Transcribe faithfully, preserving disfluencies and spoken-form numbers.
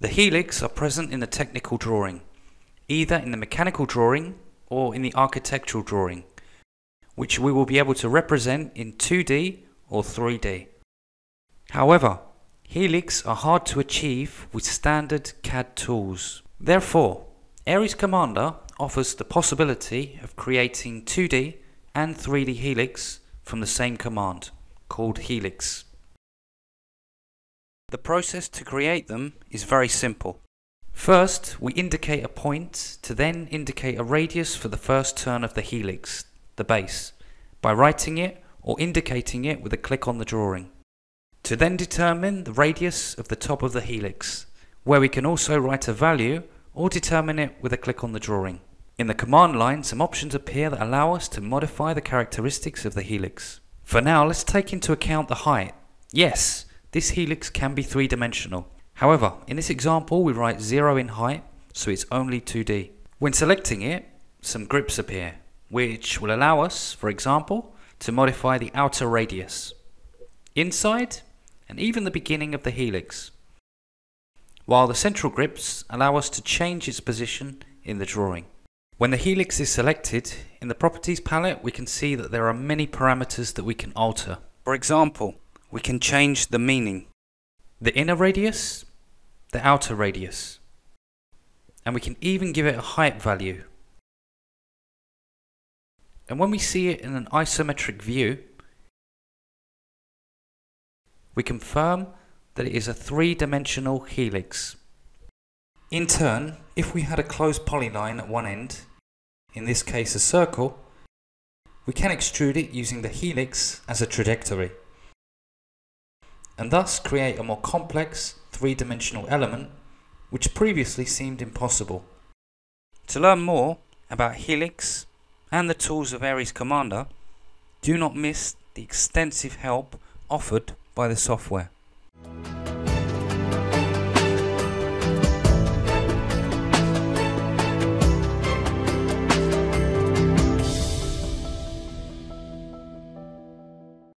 The helix are present in the technical drawing, either in the mechanical drawing or in the architectural drawing, which we will be able to represent in two D or three D. However, helix are hard to achieve with standard C A D tools. Therefore, ARES Commander offers the possibility of creating two D and three D helix from the same command, called HELIX. The process to create them is very simple. First, we indicate a point to then indicate a radius for the first turn of the helix, the base, by writing it or indicating it with a click on the drawing. To then determine the radius of the top of the helix, where we can also write a value or determine it with a click on the drawing. In the command line, some options appear that allow us to modify the characteristics of the helix. For now, let's take into account the height. Yes, this helix can be three-dimensional. However, in this example we write zero in height, so it's only two D. When selecting it, some grips appear, which will allow us, for example, to modify the outer radius, inside, and even the beginning of the helix, while the central grips allow us to change its position in the drawing. When the helix is selected, in the properties palette we can see that there are many parameters that we can alter. For example, we can change the meaning, the inner radius, the outer radius, and we can even give it a height value. And when we see it in an isometric view, we confirm that it is a three-dimensional helix. In turn, if we had a closed polyline at one end, in this case a circle, we can extrude it using the helix as a trajectory, and thus create a more complex three-dimensional element which previously seemed impossible. To learn more about helix and the tools of ARES Commander, do not miss the extensive help offered by the software.